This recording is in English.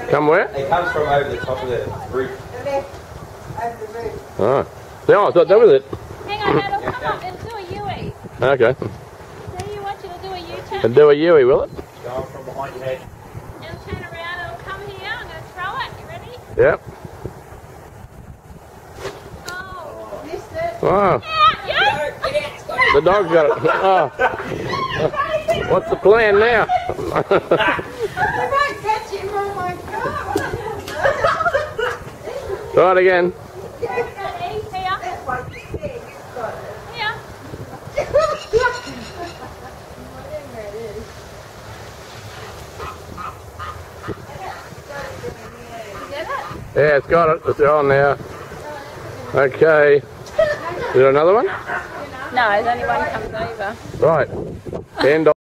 Come where? It comes from over the top of the roof. The left, over the roof. Oh. Yeah, I thought that was it. Hang on, Dad, I'll come up and do a Yui. Okay. So you want you to do a U-turn? And do a Yui, will it? Going from behind your head. It'll turn around, it'll come here. I'm going to throw it. You ready? Yep. Oh. Missed it. Wow. Yeah, The dog's got it. Oh. What's the plan now? I might catch him, oh my god. Try it again. Here. That's one thing there, you've got it. Here. Whatever it is. You get it? Yeah, it's got it. It's on now. Okay. Is there another one? No, there's only one comes over. Right. End of